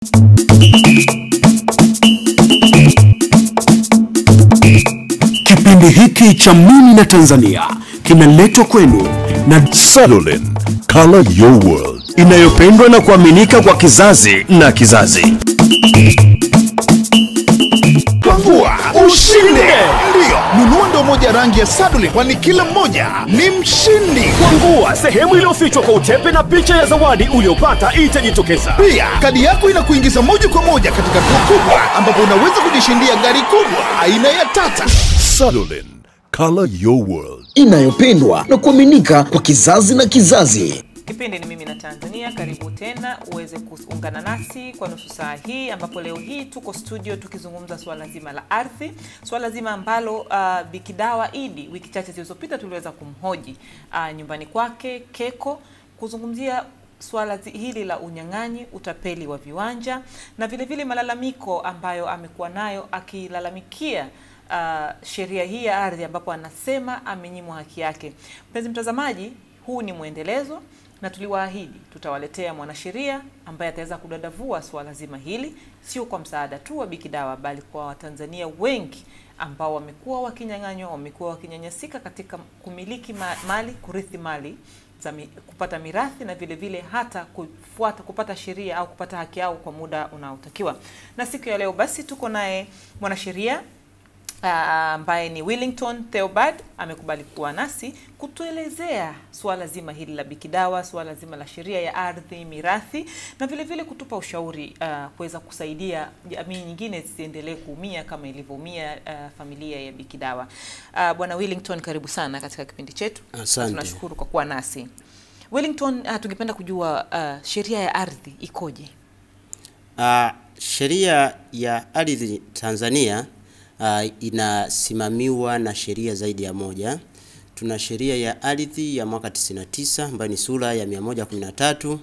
Kipindi hiki cha Mimi na Tanzania kinaletwa kwenu na Salolin, Color Your World, inayopendwa na kuaminika kwa kizazi na kizazi. Kwangua ushinde! Ndio, nunua ndo moja rangi ya Salolin, kwani kila mmoja ni mshindi. Kwangua, sehemu iliyofichwa kwa utepe na picha ya zawadi uliopata itajitokeza. Pia, kadi yako inakuingiza moja kwa moja katika draw kubwa ambapo unaweza kujishindia gari kubwa aina ya Tata. Salolin, Color Your World, inayopendwa na kuaminika kwa kizazi na kizazi. Kipindi ni Mimi na Tanzania. Karibu tena uweze kuungana nasi kwa nusu saa hii, ambapo leo hii tuko studio tukizungumza swala zima la ardhi, swala zima ambalo Bikidawa Idi wiki chache zilizopita tuliweza kumhoji nyumbani kwake Keko, kuzungumzia swala hili la unyang'anyi, utapeli wa viwanja na vile vile malalamiko ambayo amekuwa nayo akilalamikia sheria hii ya ardhi, ambapo anasema amenyimwa haki yake. Mpenzi mtazamaji, huu ni muendelezo na tuliwaahidi tutawaletea mwanasheria ambaye ataweza kudadavua swala zima hili, sio kwa msaada tu wa Bikidawa bali kwa Watanzania wengi ambao wamekuwa wakinyang'anywa, wamekuwa wakinyanyasika katika kumiliki mali, kurithi mali, kupata mirathi na vile vile hata kupata sheria au kupata haki yao kwa muda unaotakiwa. Na siku ya leo basi tuko naye mwanasheria ambaye ni Willington Theobald, amekubali kuwa nasi kutuelezea swala zima hili la Bikidawa, swala zima la sheria ya ardhi, mirathi na vile vile kutupa ushauri kuweza kusaidia jamii nyingine zisiendelee kuumia kama ilivyoumia familia ya Bikidawa. Bwana Willington, karibu sana katika kipindi chetu. Asante. Tunashukuru kwa kuwa nasi. Willington, tungependa kujua sheria ya ardhi ikoje? Sheria ya ardhi Tanzania inasimamiwa na sheria zaidi ya moja. Tuna sheria ya ardhi ya mwaka 99 ambayo ni sura ya 113,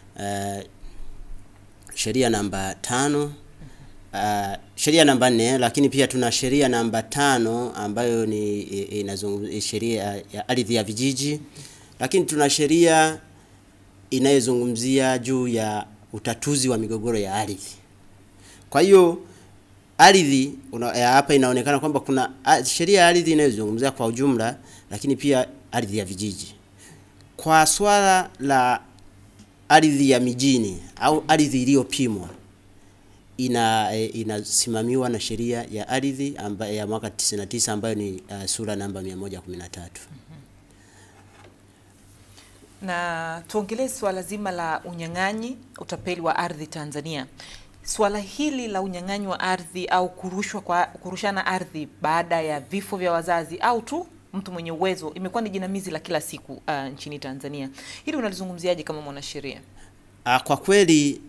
sheria namba 5, sheria namba 4, lakini pia tuna sheria namba 5 ambayo ni inazungumzia sheria ya ardhi ya vijiji, lakini tuna sheria inayozungumzia juu ya utatuzi wa migogoro ya ardhi. Kwa hiyo ardhi hapa inaonekana kwamba kuna sheria ya ardhi inayozungumzia kwa ujumla, lakini pia ardhi ya vijiji. Kwa swala la ardhi ya mijini au ardhi iliyopimwa, inasimamiwa na sheria ya ardhi ambayo ya mwaka 99 ambayo ni sura namba 113. Na tuongelee swala zima la unyang'anyi, utapeli wa ardhi Tanzania. Swala hili la unyang'anyi wa ardhi au kurushana ardhi baada ya vifo vya wazazi au tu mtu mwenye uwezo imekuwa ni jinamizi la kila siku nchini Tanzania. Hili unalizungumziaje kama mwanasheria? Kwa kweli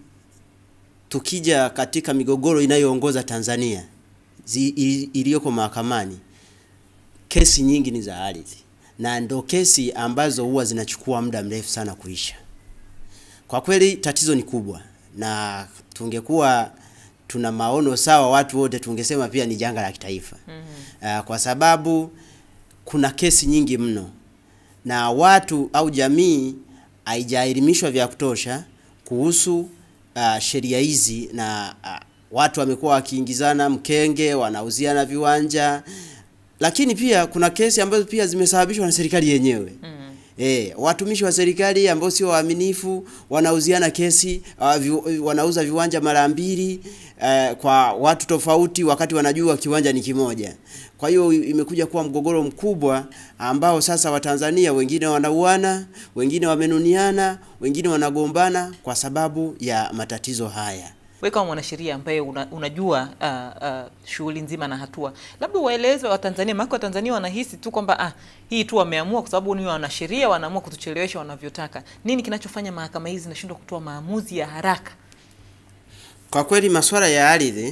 tukija katika migogoro inayoongoza Tanzania iliyoko mahakamani, kesi nyingi ni za ardhi na ndo kesi ambazo huwa zinachukua muda mrefu sana kuisha. Kwa kweli tatizo ni kubwa, na tungekuwa tuna maono sawa watu wote tungesema pia ni janga la kitaifa. Kwa sababu kuna kesi nyingi mno na watu au jamii haijaelimishwa vya kutosha kuhusu sheria hizi, na watu wamekuwa wakiingizana mkenge, wanauziana viwanja, lakini pia kuna kesi ambazo pia zimesababishwa na serikali yenyewe. Watumishi wa serikali ambao sio waaminifu wanauziana kesi, wanauza viwanja mara mbili kwa watu tofauti wakati wanajua kiwanja ni kimoja. Kwa hiyo imekuja kuwa mgogoro mkubwa ambao sasa Watanzania wengine wanauana, wengine wamenuniana, wengine wanagombana kwa sababu ya matatizo haya. Wewe kama mwanasheria ambaye unajua shughuli nzima na hatua, labda waeleze Watanzania, maana Watanzania wanahisi tu kwamba hii tu wameamua kwa sababu ni wanasheria wanaamua kutuchelewesha wanavyotaka. Nini kinachofanya mahakama hizi zinashindwa kutoa maamuzi ya haraka? Kwa kweli masuala ya ardhi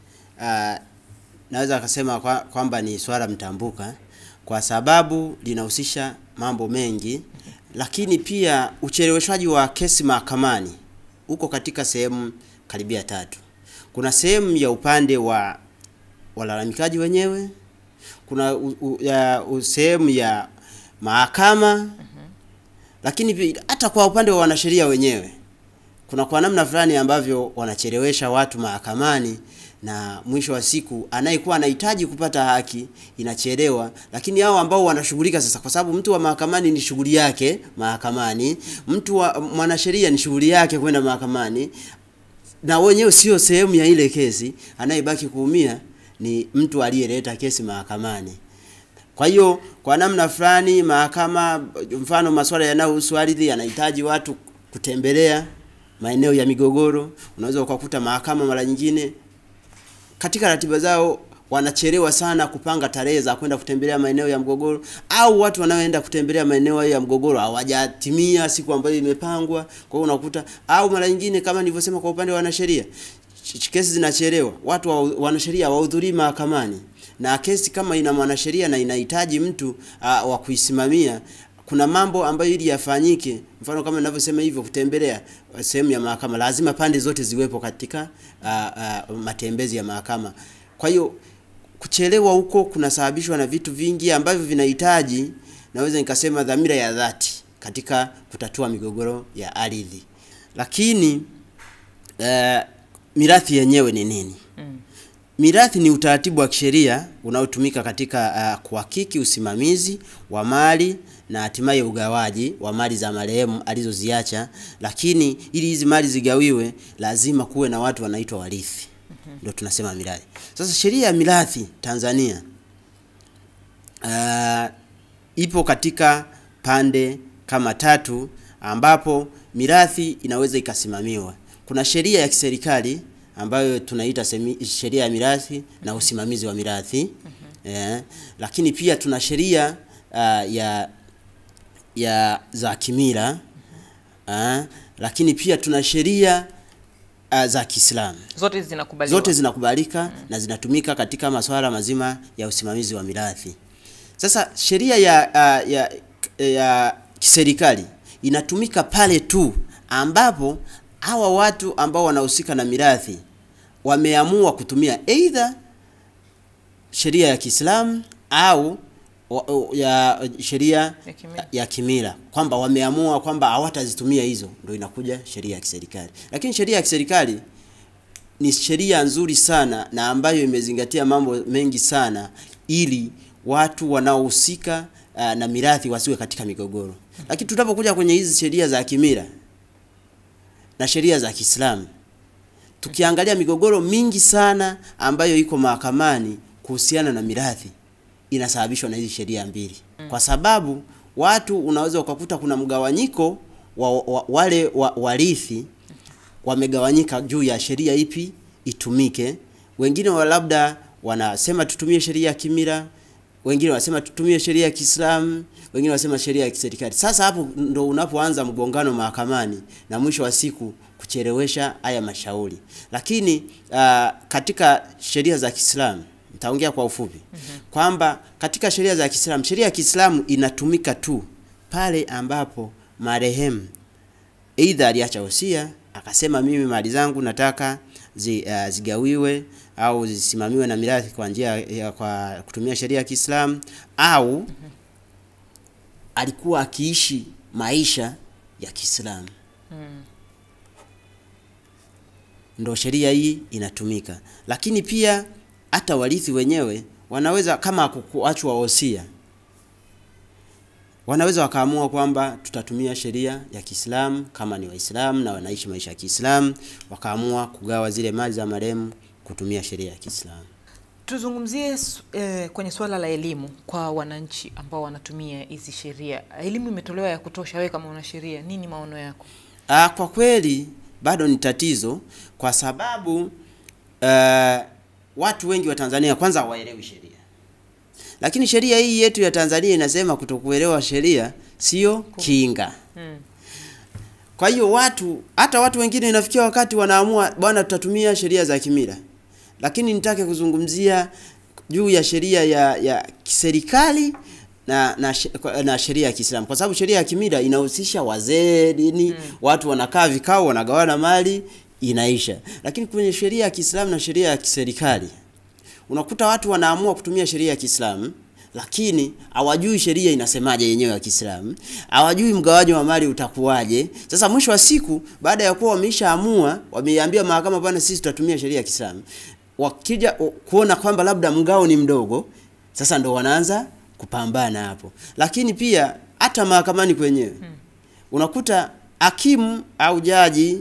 naweza kusema kwamba ni swala mtambuka kwa sababu linahusisha mambo mengi, lakini pia ucheleweshwaji wa kesi mahakamani uko katika sehemu karibia 3. Kuna sehemu ya upande wa walalamikaji wenyewe, kuna sehemu ya mahakama, lakini hata kwa upande wa wanasheria wenyewe kuna kwa namna fulani ambavyo wanachelewesha watu mahakamani, na mwisho wa siku anayekuwa anahitaji kupata haki inachelewa. Lakini hao ambao wanashughulika sasa, kwa sababu mtu wa mahakamani ni shughuli yake mahakamani, mtu wa mwanasheria ni shughuli yake kwenda mahakamani, na wenyewe sio sehemu ya ile kesi, anayebaki kuumia ni mtu aliyeleta kesi mahakamani. Kwa hiyo kwa namna fulani mahakama, mfano masuala yanayohusu ardhi yanahitaji watu kutembelea maeneo ya migogoro. Unaweza ukakuta mahakama mara nyingine katika ratiba zao wanachelewa sana kupanga tarehe za kwenda kutembelea maeneo ya mgogoro, au watu wanaoenda kutembelea maeneo ya mgogoro hawajatimia siku ambayo imepangwa. Kwa hiyo unakuta, au mara nyingine kama nilivyosema kwa upande wa wanasheria, kesi zinachelewa, watu wanasheria wahudhurii mahakamani, na kesi kama ina mwanasheria na inahitaji mtu wa kuisimamia, kuna mambo ambayo ili yafanyike, mfano kama ninavyosema hivyo, kutembelea sehemu ya mahakama, lazima pande zote ziwepo katika matembezi ya mahakama. Kwa hiyo kuchelewa huko kunasababishwa na vitu vingi ambavyo vinahitaji, naweza nikasema, dhamira ya dhati katika kutatua migogoro ya ardhi. Lakini mirathi yenyewe ni nini? Mirathi ni utaratibu wa kisheria unaotumika katika kuhakiki usimamizi wa mali na hatimaye ugawaji wa mali za marehemu alizoziacha. Lakini ili hizi mali zigawiwe lazima kuwe na watu wanaitwa warithi. Ndio tunasema mirathi. Sasa sheria ya mirathi Tanzania ipo katika pande kama 3 ambapo mirathi inaweza ikasimamiwa. Kuna sheria ya kiserikali ambayo tunaita sheria ya mirathi na usimamizi wa mirathi. Lakini pia tuna sheria ya za kimila. Lakini pia tuna sheria za Kiislamu. Zote zinakubalika na zinatumika katika masuala mazima ya usimamizi wa mirathi. Sasa sheria ya kiserikali inatumika pale tu ambapo hawa watu ambao wanahusika na mirathi wameamua kutumia either sheria ya Kiislamu au ya sheria ya kimila, kwamba wameamua kwamba hawatazitumia hizo, ndio inakuja sheria ya kiserikali. Lakini sheria ya kiserikali ni sheria nzuri sana na ambayo imezingatia mambo mengi sana ili watu wanaohusika na mirathi wasiwe katika migogoro. Lakini tutapokuja kwenye hizi sheria za kimila na sheria za Kiislamu, tukiangalia migogoro mingi sana ambayo iko mahakamani kuhusiana na mirathi inasababishwa na hizi sheria mbili. Kwa sababu watu unaweza ukakuta kuna mgawanyiko wale warithi wamegawanyika juu ya sheria ipi itumike. Wengine labda wanasema tutumie sheria ya kimila, wengine wanasema tutumie sheria ya Kiislamu, wengine wanasema sheria ya kiserikali. Sasa hapo ndo unapoanza mgongano mahakamani na mwisho wa siku kuchelewesha haya mashauri. Lakini katika sheria za Kiislamu, nitaongea kwa ufupi kwamba katika sheria za Kiislamu, sheria ya Kiislamu inatumika tu pale ambapo marehemu either aliacha wosia akasema mimi mali zangu nataka zigawiwe au zisimamiwe na mirathi kwa njia ya kwa kutumia sheria ya Kiislamu, au alikuwa akiishi maisha ya Kiislamu. Ndio sheria hii inatumika. Lakini pia hata warithi wenyewe wanaweza, kama kuachwa wosia, wanaweza wakaamua kwamba tutatumia sheria ya Kiislamu kama ni Waislamu na wanaishi maisha ya Kiislamu, wakaamua kugawa zile mali za marehemu kutumia sheria ya Kiislamu. Tuzungumzie kwenye swala la elimu kwa wananchi ambao wanatumia hizi sheria. Elimu imetolewa ya kutosha? Wewe kama mwanasheria, nini maono yako? Kwa kweli bado ni tatizo, kwa sababu watu wengi wa Tanzania kwanza hawaelewi sheria. Lakini sheria hii yetu ya Tanzania inasema kutokuelewa sheria sio kinga. Kwa hiyo hata watu wengine inafikia wakati wanaamua bwana tutatumia sheria za kimila. Lakini nitake kuzungumzia juu ya sheria ya kiserikali na sheria ya Kiislamu, kwa sababu sheria ya kimila inahusisha wazee, dini, watu wanakaa vikao wanagawana mali inaisha. Lakini kwenye sheria ya Kiislamu na sheria ya kiserikali unakuta watu wanaamua kutumia sheria ya Kiislamu, lakini hawajui sheria inasemaje yenyewe ya Kiislamu, hawajui mgawanyo wa mali utakuwaje. Sasa mwisho wa siku, baada ya kuwa wameshaamua, wameambia mahakama bwana, sisi tutatumia sheria ya Kiislamu, wakija kuona kwamba labda mgao ni mdogo, sasa ndo wanaanza kupambana hapo. Lakini pia hata mahakamani kwenyewe unakuta hakimu au jaji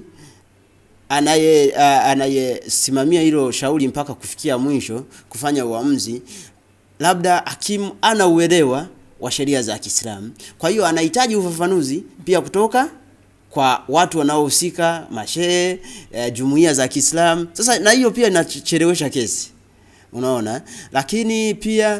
anayesimamia hilo shauri mpaka kufikia mwisho kufanya uamuzi, labda hakimu ana uelewa wa sheria za Kiislamu, kwa hiyo anahitaji ufafanuzi pia kutoka kwa watu wanaohusika, mashehe, jumuiya za Kiislamu. Sasa na hiyo pia inachelewesha kesi, unaona. Lakini pia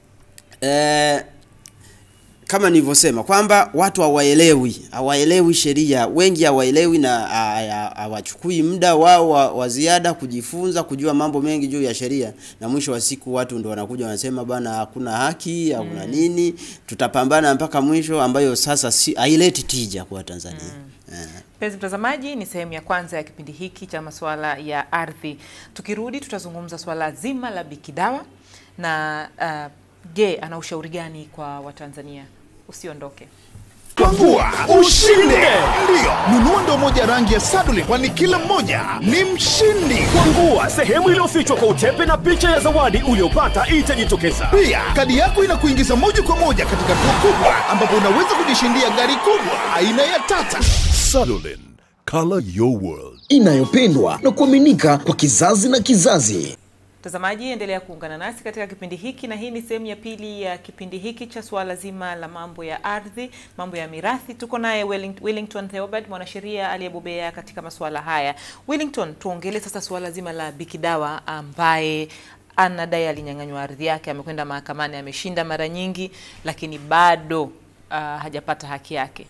kama nilivyosema kwamba watu hawaelewi sheria, wengi hawaelewi na hawachukui muda wao wa ziada kujifunza, kujua mambo mengi juu ya sheria, na mwisho wa siku watu ndio wanakuja wanasema bana hakuna haki, hakuna nini, tutapambana mpaka mwisho, ambayo sasa haileti tija kwa Tanzania. Mpenzi mtazamaji, ni sehemu ya kwanza ya kipindi hiki cha masuala ya ardhi. Tukirudi tutazungumza swala zima la Bi Kidawa na je, ana ushauri gani kwa Watanzania? Usiondoke. Kwangua ushinde. Ndio, nunua ndoo moja rangi ya Sadolin, kwani kila mmoja ni mshindi. Kwangua, sehemu iliyofichwa kwa utepe na picha ya zawadi uliopata itajitokeza. Pia kadi yako inakuingiza moja kwa moja katika draw kubwa, ambapo unaweza kujishindia gari kubwa aina ya Tata. Sadolin, color your world. Inayopendwa na kuaminika kwa kizazi na kizazi. Mtazamaji, endelea kuungana nasi katika kipindi hiki, na hii ni sehemu ya pili ya kipindi hiki cha swala zima la mambo ya ardhi, mambo ya mirathi. Tuko naye Willington Theobald, mwanasheria aliyebobea katika masuala haya. Willington, tuongelee sasa swala zima la Bi Kidawa ambaye anadai alinyang'anywa ardhi yake, amekwenda mahakamani, ameshinda mara nyingi, lakini bado hajapata haki yake.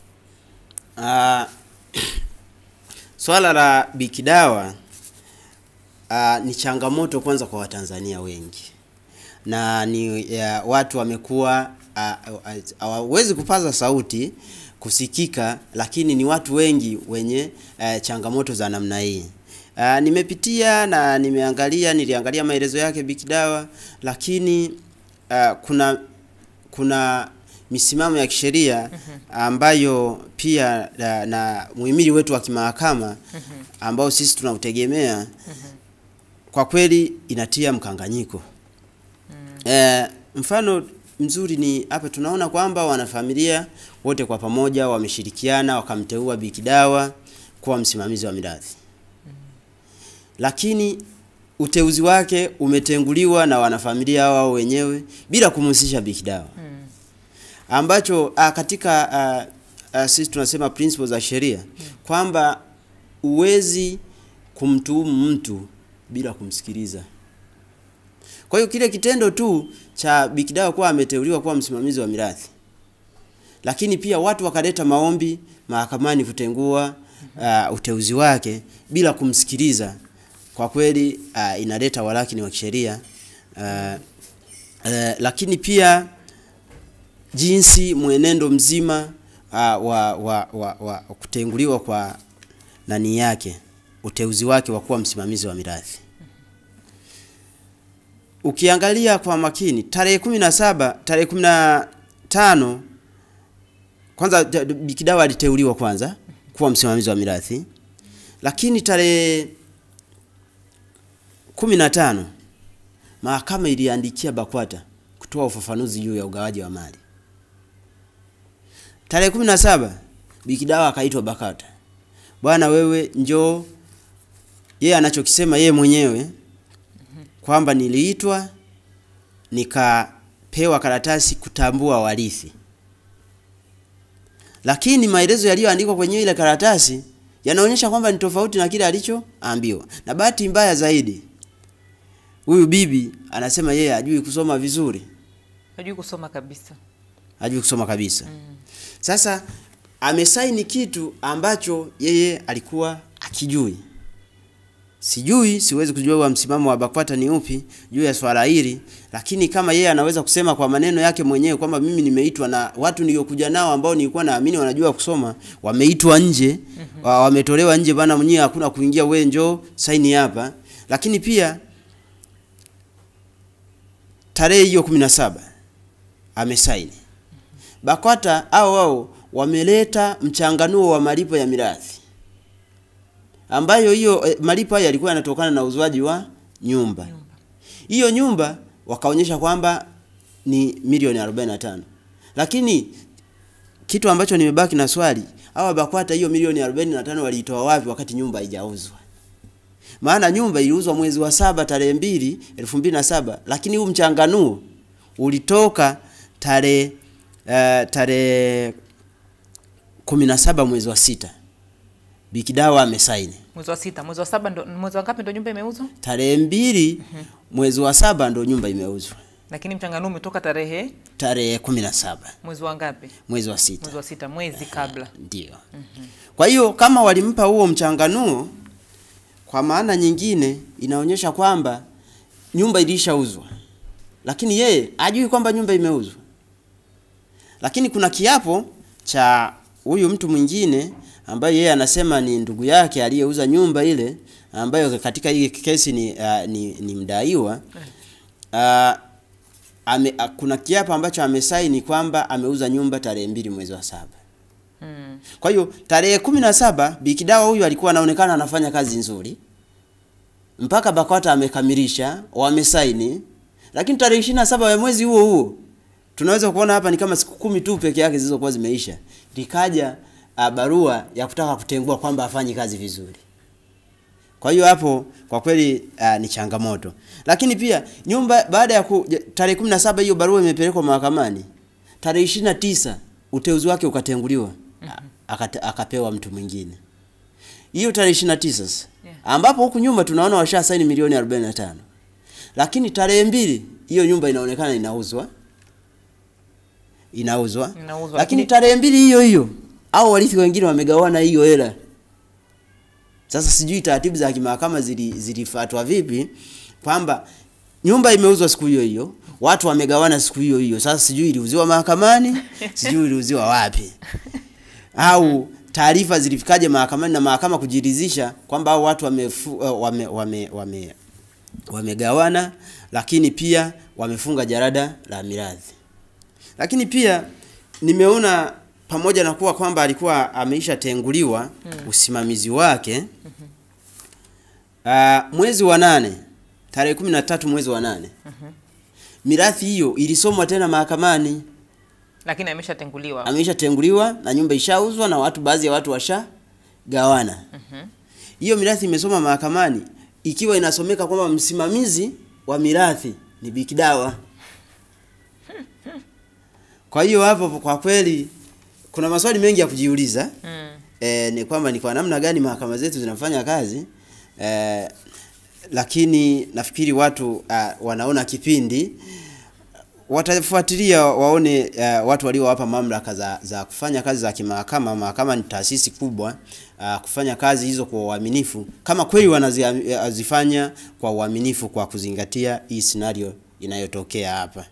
Swala la Bi Kidawa ni changamoto kwanza kwa Watanzania wengi, na ni watu wamekuwa hawawezi kupaza sauti kusikika, lakini ni watu wengi wenye changamoto za namna hii. Nimepitia na niliangalia maelezo yake Bi Kidawa, lakini kuna misimamo ya kisheria ambayo pia na muhimili wetu wa kimahakama ambao sisi tunautegemea, kwa kweli inatia mkanganyiko. Mfano mzuri ni hapa tunaona kwamba wanafamilia wote kwa pamoja wameshirikiana wakamteua Bi Kidawa kuwa msimamizi wa mirathi. Lakini uteuzi wake umetenguliwa na wanafamilia wao wenyewe bila kumhusisha Bi Kidawa. Ambacho katika sisi tunasema principles za sheria kwamba uwezi kumtuhumu mtu bila kumsikiliza. Kwa hiyo kile kitendo tu cha Bi Kidawa kuwa ameteuliwa kuwa msimamizi wa mirathi, lakini pia watu wakaleta maombi mahakamani kutengua uteuzi wake bila kumsikiliza, kwa kweli inaleta walakini wa kisheria. Lakini pia jinsi mwenendo mzima wa kutenguliwa kwa nani yake, uteuzi wake wa kuwa msimamizi wa mirathi. Ukiangalia kwa makini tarehe 15 kwanza Bi Kidawa aliteuliwa kwanza kuwa msimamizi wa mirathi, lakini tarehe 15 mahakama iliandikia BAKWATA kutoa ufafanuzi juu ya ugawaji wa mali. Tarehe 17 Bi Kidawa akaitwa BAKWATA. Bwana wewe njoo. Yeye anachokisema yeye mwenyewe kwamba niliitwa nikapewa karatasi kutambua warithi. Lakini maelezo yaliyoandikwa kwenye ile karatasi yanaonyesha kwamba ni tofauti na kile alichoambiwa. Na bahati mbaya zaidi, huyu bibi anasema yeye hajui kusoma vizuri. Hajui kusoma kabisa. Hajui kusoma kabisa. Sasa amesaini kitu ambacho yeye alikuwa akijui. Siwezi kujua msimamo wa BAKWATA ni upi juu ya swala hili, lakini kama yeye anaweza kusema kwa maneno yake mwenyewe kwamba mimi nimeitwa na watu niliokuja nao ambao nilikuwa naamini wanajua kusoma, wameitwa nje, wametolewa nje bana, mwenyewe hakuna kuingia, wewe njoo saini hapa. Lakini pia tarehe hiyo 17 amesaini. BAKWATA au wao wameleta mchanganuo wa malipo ya mirathi, ambayo hiyo malipo haya yalikuwa yanatokana na uzwaji wa nyumba. Hiyo nyumba wakaonyesha kwamba ni milioni 45. Lakini kitu ambacho nimebaki na swali, hawa BAKWATA hiyo milioni 45 waliitoa wapi wakati nyumba haijauzwa? Maana nyumba iliuzwa mwezi wa 7 tarehe 2 2007, lakini huu mchanganuo ulitoka tarehe 17 mwezi wa 6. Bikidawa amesaini. Mwezi wa 6, mwezi wa 7 ndo mwezi wa ngapi ndo nyumba imeuzwa? Tarehe 2 mwezi wa 7 ndo nyumba imeuzwa. Lakini mchanganuo umetoka tarehe 17. Mwezi wa ngapi? Mwezi wa 6. Mwezi wa 6, mwezi kabla. Ndio. Kwa hiyo kama walimpa huo mchanganuo, kwa maana nyingine inaonyesha kwamba nyumba ilishauzwa. Lakini yeye hajui kwamba nyumba imeuzwa. Lakini kuna kiapo cha huyu mtu mwingine ambaye yeye anasema ni ndugu yake aliyeuza nyumba ile, ambayo katika hii kesi ni mdaiwa. Kuna kiapo ambacho amesaini kwamba ameuza nyumba tarehe 2 mwezi wa 7. Kwa hiyo tarehe 17 Bikidawa huyu alikuwa anaonekana anafanya kazi nzuri, mpaka BAKWATA amekamilisha, wamesaini. Lakini tarehe 27 ya mwezi huo huo, tunaweza kuona hapa ni kama siku 10 tu peke yake zilizokuwa zimeisha, likaja barua ya kutaka kutengua kwamba afanye kazi vizuri. Kwa hiyo hapo kwa kweli ni changamoto. Lakini pia nyumba baada ya tarehe 17 hiyo barua imepelekwa mahakamani, tarehe 29 uteuzi wake ukatenguliwa, akapewa mtu mwingine. Hiyo tarehe 29 sasa, ambapo huku nyumba tunaona washa saini milioni 45. Lakini tarehe 2 hiyo nyumba inaonekana inauzwa. Lakini tarehe 2 hiyo au warithi wengine wamegawana hiyo hela. Sasa sijui taratibu za kimahakama zilifuatwa vipi, kwamba nyumba imeuzwa siku hiyo, watu wamegawana siku hiyo. Sasa sijui iliuziwa mahakamani, sijui iliuziwa wapi. Au taarifa zilifikaje mahakamani na mahakama kujiridhisha kwamba hao watu wamegawana, lakini pia wamefunga jarada la mirathi. Lakini pia nimeona pamoja na kuwa kwamba alikuwa ameisha tenguliwa usimamizi wake, mwezi wa 8 tarehe 13 mwezi wa 8 mirathi hiyo ilisomwa tena mahakamani. Lakini ameshatenguliwa. Ameshatenguliwa na nyumba ishauzwa na watu, baadhi ya watu washagawana. Hiyo mirathi imesoma mahakamani ikiwa inasomeka kwamba msimamizi wa mirathi ni Bikidawa. Kwa hiyo hapo kwa kweli kuna maswali mengi ya kujiuliza. Ni kwamba ni kwa namna gani mahakama zetu zinafanya kazi. Lakini nafikiri watu wanaona kipindi, watafuatilia waone watu waliowapa mamlaka za kufanya kazi za kimahakama. Mahakama ni taasisi kubwa, kufanya kazi hizo kwa uaminifu, kama kweli wanazifanya kwa uaminifu, kwa kuzingatia hii scenario inayotokea hapa.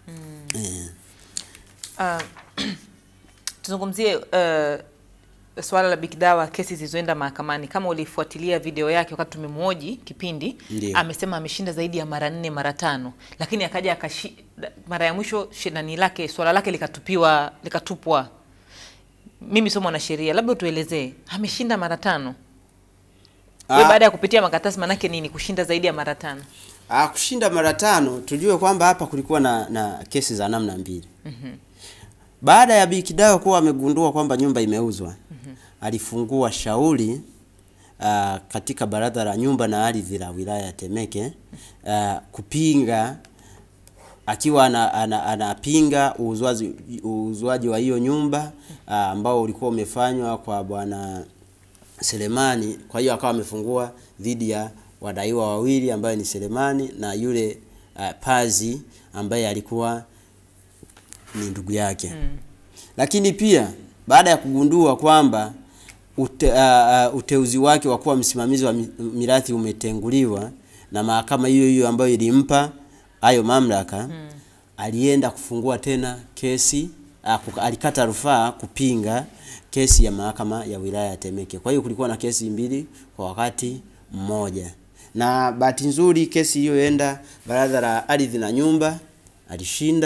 Tuzungumzie swala la Bikidawa, kesi zilizoenda mahakamani. Kama ulifuatilia video yake wakati tumemhoji kipindi, amesema ameshinda zaidi ya mara 4 mara 5, lakini akaja mara ya mwisho shindani lake, swala lake likatupwa. Mimi somo na sheria, labda tuelezee ameshinda mara 5. Wewe baada ya kupitia makatasi manake nini kushinda zaidi ya mara 5? Kushinda mara 5 tujue kwamba hapa kulikuwa na kesi za namna mbili. Baada ya Bikidawa kuwa amegundua kwamba nyumba imeuzwa, alifungua shauri katika baraza la nyumba na ardhi la wilaya ya Temeke, kupinga, akiwa anapinga uuzwaji wa hiyo nyumba ambao ulikuwa umefanywa kwa bwana Selemani. Kwa hiyo akawa amefungua dhidi ya wadaiwa wawili ambaye ni Selemani na yule Pazi ambaye alikuwa ni ndugu yake. Lakini pia baada ya kugundua kwamba uteuzi wake wa kuwa msimamizi wa mirathi umetenguliwa na mahakama hiyo ambayo ilimpa hayo mamlaka, alienda kufungua tena kesi, alikata rufaa kupinga kesi ya mahakama ya wilaya ya Temeke. Kwa hiyo kulikuwa na kesi mbili kwa wakati mmoja. Na bahati nzuri kesi hiyo enda baraza la ardhi na nyumba, alishinda.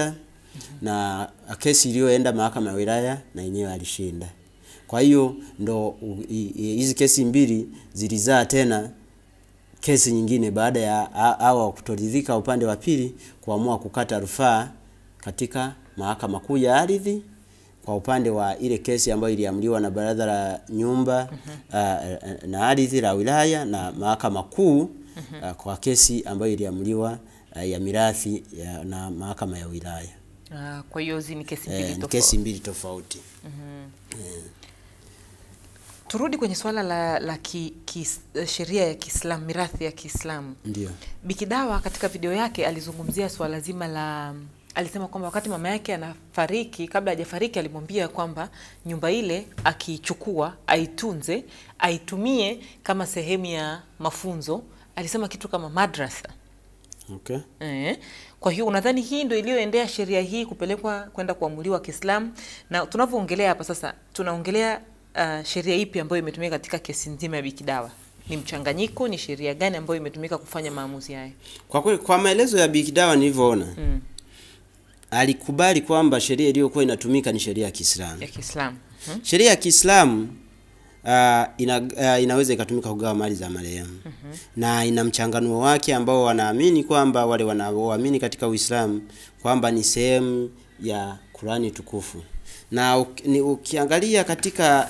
na kesi iliyoenda mahakama ya wilaya na yenyewe alishinda. Kwa hiyo ndo hizi kesi mbili zilizaa tena kesi nyingine baada ya hawa kutoridhika upande wa pili kuamua kukata rufaa katika mahakama kuu ya ardhi kwa upande wa ile kesi ambayo iliamriwa na baraza la nyumba na ardhi la wilaya na mahakama kuu kwa kesi ambayo iliamriwa ya mirathi na mahakama ya wilaya. Kwa hiyo hizi ni kesi mbili tofauti. Kesi mbili tofauti. Turudi kwenye swala la sheria ya Kiislamu, mirathi ya Kiislamu. Ndio. Bikidawa katika video yake alizungumzia swala zima la, alisema kwamba wakati mama yake anafariki, kabla hajafariki alimwambia kwamba nyumba ile akiichukua, aitunze, aitumie kama sehemu ya mafunzo. Alisema kitu kama madrasa. Okay. Kwa hiyo unadhani hii ndio iliyoendea sheria hii kupelekwa kwenda kuamuliwa Kiislamu? Na tunavyoongelea hapa sasa, tunaongelea sheria ipi ambayo imetumika katika kesi nzima ya Bikidawa? Ni mchanganyiko, ni sheria gani ambayo imetumika kufanya maamuzi haya? Kwa kweli kwa maelezo ya Bikidawa nilivyoona, alikubali kwamba sheria iliyokuwa inatumika ni sheria ya Kiislamu. Ya Kiislamu. Sheria ya Kiislamu inaweza ikatumika kugawa mali za marehemu. Na ina mchanganuo wake ambao wanaamini kwamba wale wanaoamini katika Uislamu kwamba ni sehemu ya Qur'ani tukufu. Na ukiangalia katika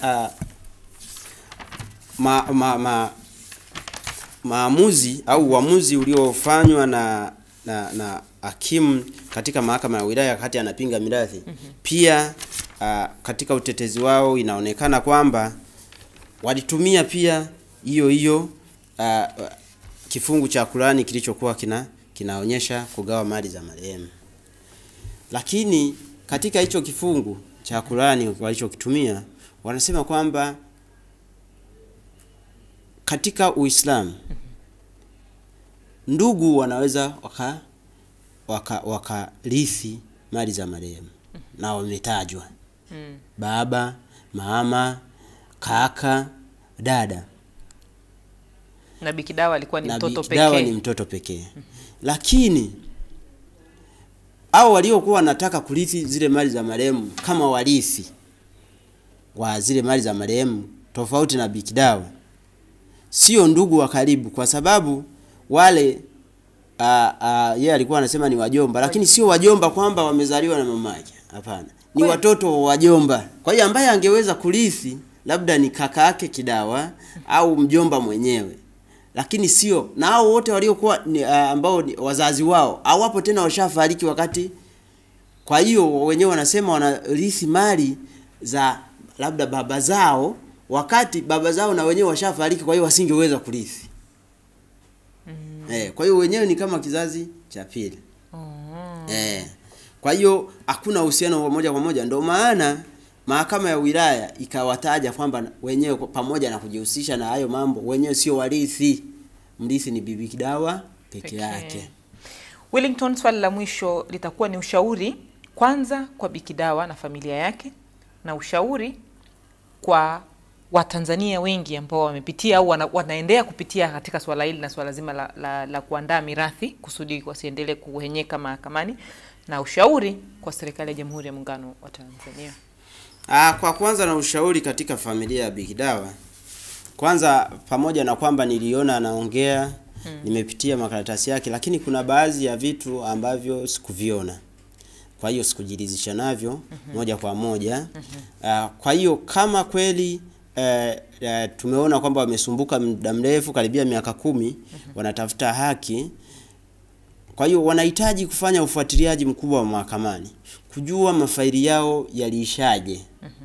maamuzi au uamuzi uliofanywa na hakimu katika mahakama ya wilaya wakati anapinga mirathi, pia katika utetezi wao inaonekana kwamba walitumia pia hiyo kifungu cha Qur'ani kilichokuwa kinaonyesha kugawa mali za marehemu. Lakini katika hicho kifungu cha Qur'ani walichokitumia, wanasema kwamba katika Uislamu ndugu wanaweza wakarithi mali za marehemu, na wametajwa baba, mama, kaka, dada. Na Bikidawa alikuwa ni mtoto pekee. Bikidawa ni mtoto pekee. Lakini hao waliokuwa wanataka kurithi zile mali za marehemu kama warithi wa zile mali za marehemu, tofauti na Bikidawa, sio ndugu wa karibu, kwa sababu wale yeye alikuwa anasema ni wajomba, lakini sio wajomba kwamba wamezaliwa na mama yake. Hapana. Ni watoto wa wajomba. Kwa hiyo ambaye angeweza kurithi labda ni kaka yake Kidawa au mjomba mwenyewe. Lakini sio, na hao wote waliokuwa ambao ni wazazi wao hawapo tena, washafariki wakati. Kwa hiyo wenyewe wanasema wanarithi mali za labda baba zao wakati baba zao na wenyewe washafariki, kwa hiyo wasingeweza kurithi. Kwa hiyo wenyewe ni kama kizazi cha pili. Kwa hiyo hakuna uhusiano wa moja kwa moja. Ndio maana mahakama ya wilaya ikawataja kwamba wenyewe pamoja na kujihusisha na hayo mambo, wenyewe sio warithi. Mrithi ni Bibi Kidawa peke yake. Wellington, swali la mwisho litakuwa ni ushauri kwanza kwa Bikidawa na familia yake, na ushauri kwa Watanzania wengi ambao wamepitia au wanaendelea kupitia katika swala hili na swala zima la kuandaa mirathi kusudi wasiendelee kuhenyeka mahakamani, na ushauri kwa serikali ya Jamhuri ya Muungano wa Tanzania. Kwa kwanza na ushauri katika familia ya Bikidawa. Kwanza, pamoja na kwamba niliona anaongea, nimepitia makaratasi yake, lakini kuna baadhi ya vitu ambavyo sikuviona. Kwa hiyo sikujiridhisha navyo moja kwa moja. Kwa hiyo kama kweli tumeona kwamba wamesumbuka muda mrefu karibia miaka 10 wanatafuta haki, kwa hiyo wanahitaji kufanya ufuatiliaji mkubwa wa mahakamani kujua mafaili yao yaliishaje.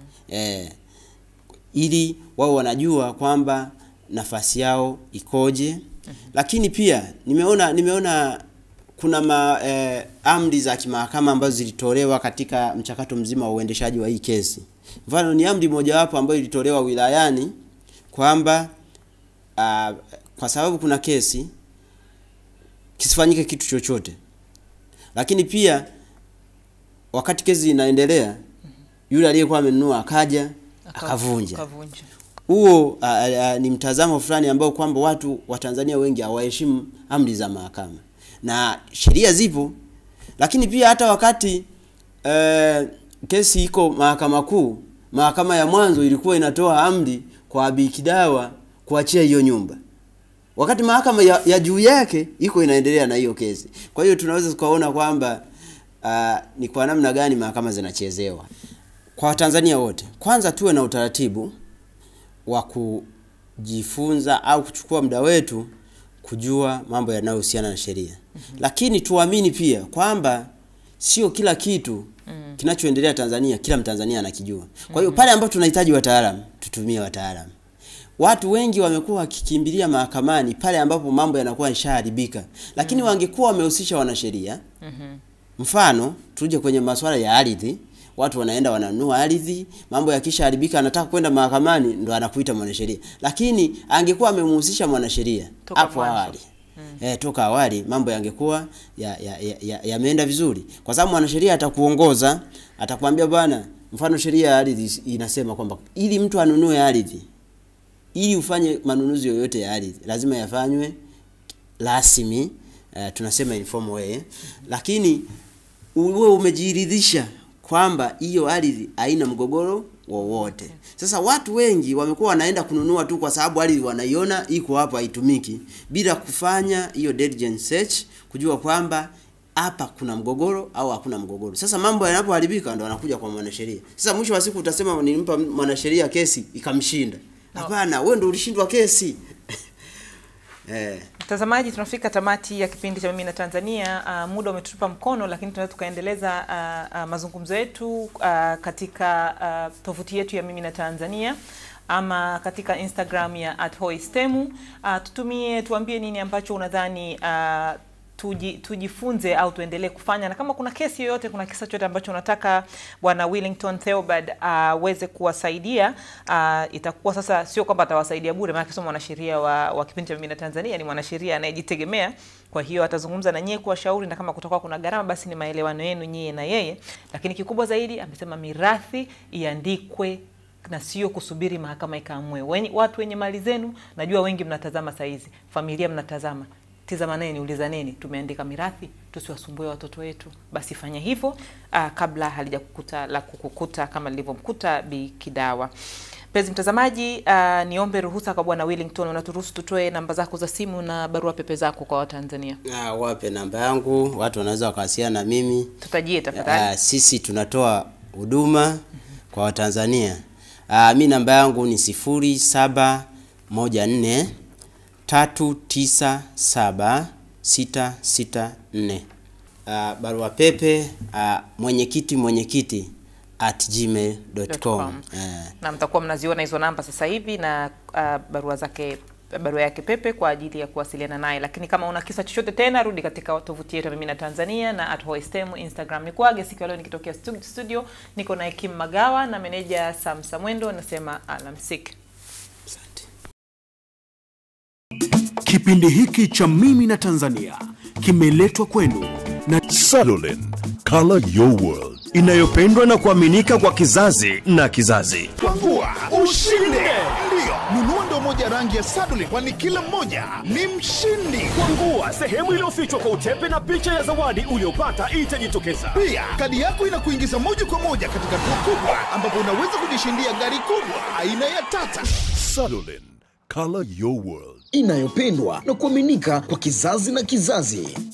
Ili wao wanajua kwamba nafasi yao ikoje. Lakini pia nimeona kuna amri za kimahakama ambazo zilitolewa katika mchakato mzima wa uendeshaji wa hii kesi. Mfano ni amri mojawapo ambayo ilitolewa wilayani kwamba kwa sababu kuna kesi kisifanyike kitu chochote. Lakini pia wakati kesi inaendelea, yule aliyekuwa amenunua akaja akavunja. Huo ni mtazamo fulani ambao kwamba watu wa Tanzania wengi hawaheshimu amri za mahakama. Na sheria zipo, lakini pia hata wakati Kesi iko mahakama kuu. Mahakama ya mwanzo ilikuwa inatoa amri kwa Bi Kidawa kuachia hiyo nyumba, wakati mahakama ya juu yake iko inaendelea na hiyo kesi. Kwa hiyo tunaweza tukaona kwamba ni kwa namna gani mahakama zinachezewa. Kwa Tanzania wote, kwanza tuwe na utaratibu wa kujifunza au kuchukua muda wetu kujua mambo yanayohusiana na sheria. Lakini tuamini pia kwamba sio kila kitu kinachoendelea Tanzania kila Mtanzania anakijua. Kwa hiyo pale ambapo tunahitaji wataalamu, tutumie wataalamu. Watu wengi wamekuwa wakikimbilia mahakamani pale ambapo mambo yanakuwa yashaharibika. Lakini wangekuwa wamehusisha wanasheria. Mfano, tuje kwenye masuala ya ardhi, watu wanaenda wananunua ardhi, mambo yakishaharibika anataka kwenda mahakamani ndo anakuita mwanasheria. Lakini angekuwa amemhusisha mwanasheria hapo awali. Toka awali mambo yangekuwa yameenda vizuri. Kwa sababu mwanasheria atakuongoza, atakwambia bwana, mfano sheria ya ardhi inasema kwamba ili mtu anunue ardhi, ili ufanye manunuzi yoyote ya ardhi, lazima yafanywe rasmi, tunasema informal way. Lakini uwe umejiridhisha kwamba hiyo ardhi haina mgogoro wowote. Sasa watu wengi wamekuwa wanaenda kununua tu kwa sababu ardhi wanaiona iko hapo haitumiki, bila kufanya hiyo diligence search kujua kwamba hapa kuna mgogoro au hakuna mgogoro. Sasa mambo yanapoharibika ndo wanakuja kwa mwanasheria. Sasa mwisho wa siku utasema nilimpa mwanasheria kesi ikamshinda. Hapana, wewe ndio ulishindwa kesi. Mtazamaji, tunafika tamati ya kipindi cha Mimi na Tanzania. Muda umetutupa mkono, lakini tunaweza tukaendeleza mazungumzo yetu katika tovuti yetu ya Mimi na Tanzania ama katika Instagram ya @hoistemu. Tuambie nini ambacho unadhani tujifunze au tuendelee kufanya, na kama kuna kesi yoyote, kuna kisa chochote ambacho unataka Bwana Willington Theobald aweze kuwasaidia, itakuwa sasa sio kwamba atawasaidia bure, maana sio mwanasheria wa kipindi cha Mimi na Tanzania, ni mwanasheria anayejitegemea. Kwa hiyo atazungumza na nyie kuwashauri, na kama kutakuwa kuna gharama basi ni maelewano yenu nyie na yeye. Lakini kikubwa zaidi amesema mirathi iandikwe na sio kusubiri mahakama ikaamue. Watu wenye mali zenu, najua wengi mnatazama saizi, familia mnatazama, tizamani, ulizaneni, tumeandika mirathi, tusiwasumbue watoto wetu. Basi fanya hivyo kabla halijakukuta la kukukuta kama lilivyomkuta Bi Kidawa. Mpenzi mtazamaji, niombe ruhusa kwa Bwana Willington, unaturuhusu tutoe namba zako za simu na barua pepe zako kwa Watanzania? Wape namba yangu, watu wanaweza wakawasiliana na mimi. Tutajie tafadhali. Sisi tunatoa huduma kwa Watanzania. Mimi namba yangu ni 0714 397-664. Barua pepe mwenyekiti@gmail.com. Na mtakuwa mnaziona hizo namba sasa hivi na barua yake pepe kwa ajili ya kuwasiliana naye. Lakini kama una kisa chochote tena, rudi katika tovuti yetu Mimi na Tanzania na @hoistemu Instagram. Nikuage siku leo nikitokea studio, niko na Kim Magawa na meneja Sam Samwendo, nasema alamsik. Kipindi hiki cha Mimi na Tanzania kimeletwa kwenu na Salolin, Color Your World. Inayopendwa na kuaminika kwa kizazi na kizazi. Kwangua, ushinde! Ndio, nunua ndo moja rangi ya Sadolin, kwani kila mmoja ni mshindi. Kwangua, sehemu iliyofichwa kwa utepe na picha ya zawadi uliopata itajitokeza. Pia, kadi yako inakuingiza moja kwa moja katika draw kubwa, ambapo unaweza kujishindia gari kubwa aina ya Tata. Salolin, Color Your World. Inayopendwa na kuaminika kwa kizazi na kizazi.